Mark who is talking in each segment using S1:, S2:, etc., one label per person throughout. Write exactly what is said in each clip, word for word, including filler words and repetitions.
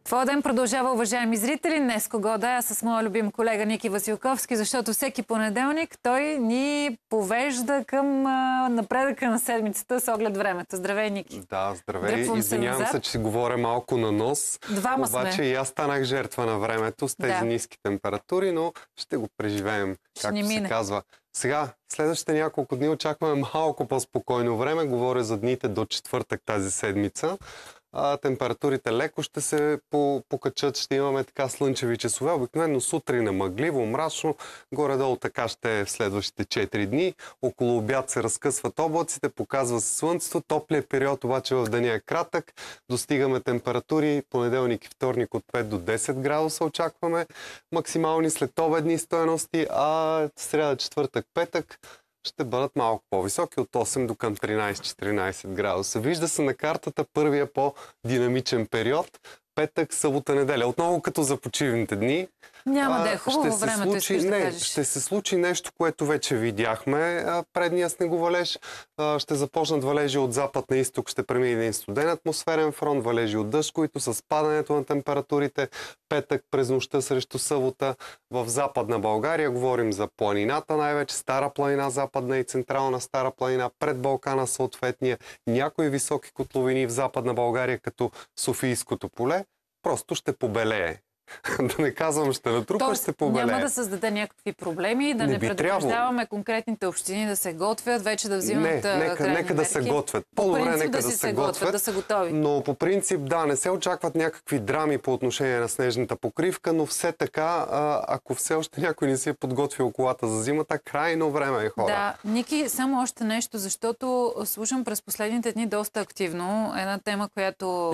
S1: Твоя ден продължава, уважаеми зрители. Днес кого да е с моя любим колега Ники Василковски, защото всеки понеделник той ни повежда към а, напредъка на седмицата с оглед времето. Здравей, Ники.
S2: Да, здравей. Извинявам се, че си говоря малко на нос.
S1: Двама
S2: Обаче
S1: сме.
S2: и аз станах жертва на времето с тези
S1: Да.
S2: ниски температури, но ще го преживеем,
S1: Ще ни
S2: както се
S1: мине.
S2: казва. Сега, следващите няколко дни очакваме малко по-спокойно време. Говоря за дните до четвъртък тази седмица. А, температурите леко ще се покачат, ще имаме така слънчеви часове. Обикновено сутрин е мъгливо, мрачно. Горе-долу така ще е в следващите четири дни. Около обяд се разкъсват облаците, показва се слънцето. Топлият период обаче в деня е кратък. Достигаме температури понеделник и вторник от пет до десет градуса очакваме. Максимални следобедни стойности, а сряда, четвъртък, петък ще бъдат малко по-високи, от осем до към тринайсет-четиринайсет градуса. Вижда се на картата първия по-динамичен период. Петък, събота, неделя. Отново като за почивните дни.
S1: Няма да е
S2: А,
S1: хубаво
S2: ще се
S1: времето,
S2: случи,
S1: искаш да
S2: не,
S1: кажеш.
S2: ще се случи нещо, което вече видяхме. А, предния снеговалеж а, ще започнат валежи от запад на изток, ще премине един студен атмосферен фронт, валежи от дъжд, които с падането на температурите петък през нощта срещу събота в Западна България. Говорим за планината, най-вече Стара планина, Западна и Централна Стара планина, пред Балкана съответния, някои високи котловини в Западна България, като Софийското поле, просто ще побелее. Да не казвам, ще натрупа,
S1: Тоест,
S2: ще побелее.
S1: няма да създаде някакви проблеми, да не,
S2: Не би
S1: предупреждаваме
S2: трябвало.
S1: конкретните общини да се готвят, вече да взимат
S2: Не,
S1: а,
S2: нека,
S1: крайни
S2: нека да се
S1: мерки.
S2: готвят.
S1: По
S2: По-добре
S1: принцип
S2: нека
S1: да
S2: да
S1: си
S2: се
S1: се готвят,
S2: готвят.
S1: да са готови.
S2: Но по принцип, да, не се очакват някакви драми по отношение на снежната покривка, но все така, а, ако все още някой не си е подготвил колата за зимата, крайно време е, хора.
S1: Да, Ники, само още нещо, защото слушам през последните дни доста активно една тема, която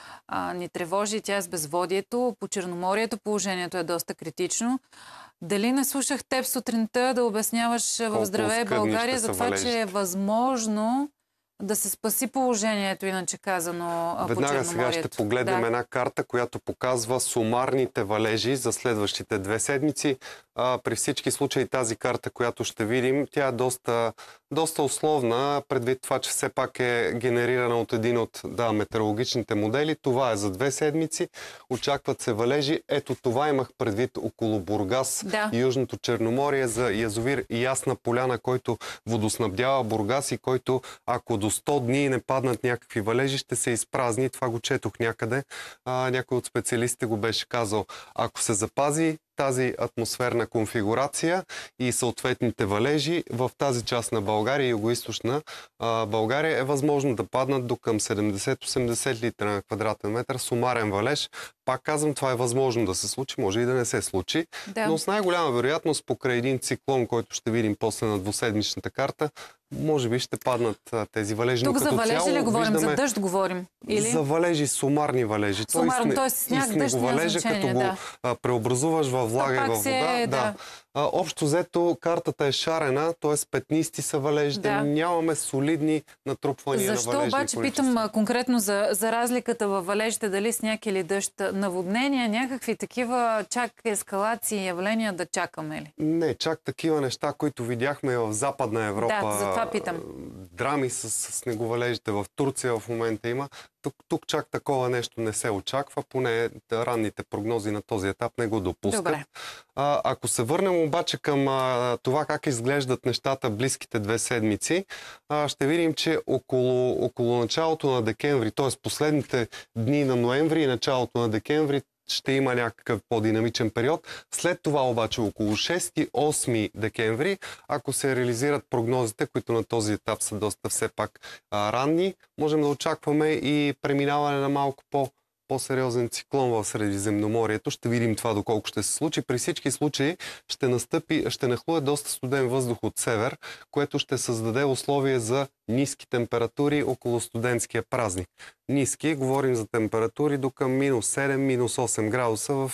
S1: а, ни тревожи, тя е с безводието. По Черноморието положението е доста критично. Дали не слушах теб сутринта да обясняваш в
S2: Колко
S1: Здравей
S2: скъдни
S1: България
S2: ще
S1: за
S2: са
S1: това, че е
S2: валежите.
S1: възможно да се спаси положението, иначе казано, а, по
S2: Веднага сега
S1: Черноморието?
S2: ще погледнем
S1: Да.
S2: една карта, която показва сумарните валежи за следващите две седмици. А, при всички случаи тази карта, която ще видим, тя е доста, доста условна, предвид това, че все пак е генерирана от един от да, метеорологичните модели. Това е за две седмици. Очакват се валежи. Ето това имах предвид около Бургас
S1: Да.
S2: и Южното Черноморие за язовир Ясна поляна, който водоснабдява Бургас и който, ако до сто дни не паднат някакви валежи, ще се изпразни. Това го четох някъде. А, някой от специалистите го беше казал. Ако се запази тази атмосферна конфигурация и съответните валежи в тази част на България, югоизточна а, България, е възможно да паднат до към седемдесет-осемдесет литра на квадратен метър сумарен валеж. Пак казвам, това е възможно да се случи, може и да не се случи,
S1: Да.
S2: но с най-голяма вероятност покрай един циклон, който ще видим после на двуседмичната карта, може би ще паднат а, тези валежи.
S1: Тук
S2: Но
S1: за
S2: като
S1: валежи
S2: цяло
S1: ли говорим?
S2: виждаме
S1: За дъжд говорим? Или?
S2: за валежи, сумарни валежи.
S1: Сумарно,
S2: Той
S1: т.е.
S2: и
S1: сняг, дъжд няма
S2: снеговалежа,
S1: значение,
S2: като го
S1: да.
S2: а, преобразуваш във влага и
S1: пак
S2: във
S1: си
S2: вода.
S1: е, да.
S2: А, общо взето картата е шарена, т.е. петнисти са валежите,
S1: Да.
S2: нямаме солидни натрупвания
S1: Защо
S2: на валежни
S1: обаче
S2: количества.
S1: питам а, конкретно за, за разликата във валежите, дали сняг или дъжд, наводнения, някакви такива чак ескалации, явления да чакаме ли?
S2: Не, чак такива неща, които видяхме в Западна Европа.
S1: Да, затова питам.
S2: Драми с, с снеговалежите в Турция в момента има. Тук, тук чак такова нещо не се очаква, поне ранните прогнози на този етап не го допускат.
S1: Добре.
S2: А, ако се върнем обаче към а, това как изглеждат нещата близките две седмици, а, ще видим, че около, около началото на декември, т.е. последните дни на ноември и началото на декември, ще има някакъв по-динамичен период. След това обаче около шести-осми декември, ако се реализират прогнозите, които на този етап са доста все пак а, ранни, можем да очакваме и преминаване на малко по- по-сериозен циклон в Средиземноморието. Ще видим това доколко ще се случи. При всички случаи ще настъпи, ще нахлуе доста студен въздух от север, което ще създаде условия за ниски температури около студентския празник. Ниски, говорим за температури до към минус седем, минус осем градуса в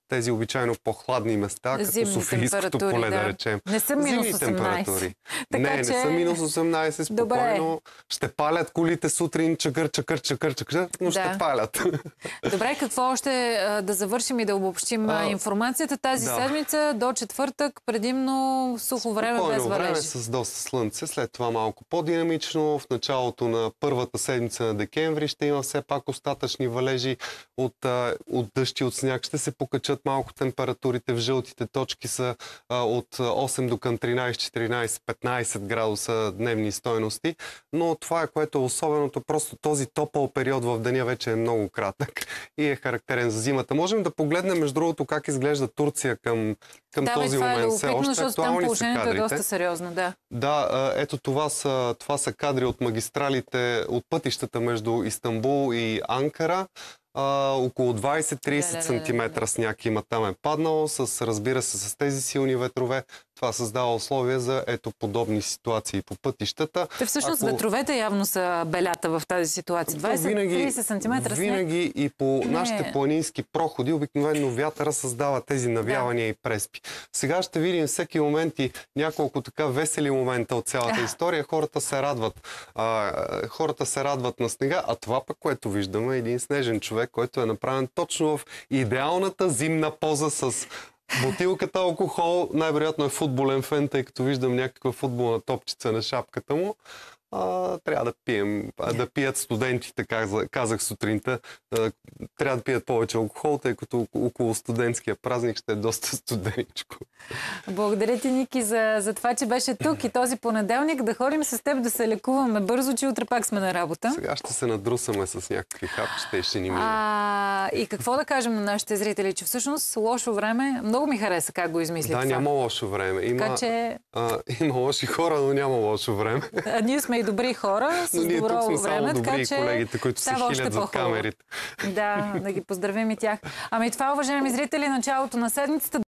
S2: тези обичайно по-хладни места,
S1: Зимни
S2: като Софийското поле, да, да речем.
S1: Не са минус
S2: Зимни
S1: осемнайсет.
S2: температури.
S1: Така,
S2: не,
S1: че...
S2: не са минус осемнайсет, спокойно. Добре. Ще палят колите сутрин, чакър, чакър, чакър, чакър, но да. ще палят.
S1: Добре, какво още да завършим и да обобщим а, информацията тази да. седмица до четвъртък, предимно сухо време без валежи.
S2: Време с доста слънце, след това малко по-динамично. В началото на първата седмица на декември ще има все пак остатъчни валежи от, от дъжд и от сняг. Ще се покачат малко температурите. В жълтите точки са а, от осем до към тринайсет, четиринайсет, петнайсет градуса дневни стойности. Но това е което е особеното. Просто този топъл период в деня вече е много кратък и е характерен за зимата. Можем да погледнем, между другото, как изглежда Турция към, към
S1: да,
S2: този
S1: бе,
S2: момент.
S1: Е любопитно, защото там положението е доста сериозно. Да,
S2: да ето това са, това са кадри от магистралите, от пътищата между Истанбул и Анкара. А, около двайсет-трийсет сантиметра сняг има там е паднал, с, разбира се, с тези силни ветрове. Това създава условия за ето подобни ситуации по пътищата.
S1: Те всъщност Ако... ветровете явно са белята в тази ситуация. двайсет-трийсет сантиметра сняг.
S2: Винаги и по Не. нашите планински проходи обикновено вятъра създава тези навявания да. и преспи. Сега ще видим всеки момент и няколко така весели момента от цялата история. Хората се радват. А, хората се радват на снега, а това пък, което виждаме, е един снежен човек, който е направен точно в идеалната зимна поза с бутилката алкохол. Най-вероятно е футболен фен, тъй като виждам някаква футболна топчица на шапката му. А, трябва да пием, а, да пият студентите, казах, казах сутринта. А, трябва да пият повече алкохол, тъй като около студентския празник ще е доста студеничко.
S1: Благодаря ти, Ники, за, за това, че беше тук и този понеделник да ходим с теб да се лекуваме бързо, че утре пак сме на работа.
S2: Сега ще се надрусаме с някакви хапчета и ще ни мине.
S1: А, и какво да кажем на нашите зрители, че всъщност лошо време, много ми хареса как го измисли
S2: да,
S1: това.
S2: няма лошо време. Има,
S1: така, че...
S2: а, има лоши хора, но няма лошо време.
S1: А, ние сме и добри хора с
S2: ние
S1: добро
S2: тук сме
S1: време,
S2: само
S1: така
S2: добри
S1: че
S2: колегите, които се хилят зад камерите.
S1: Да, да ги поздравим и тях. Ами това, уважаеми зрители, началото на седмицата.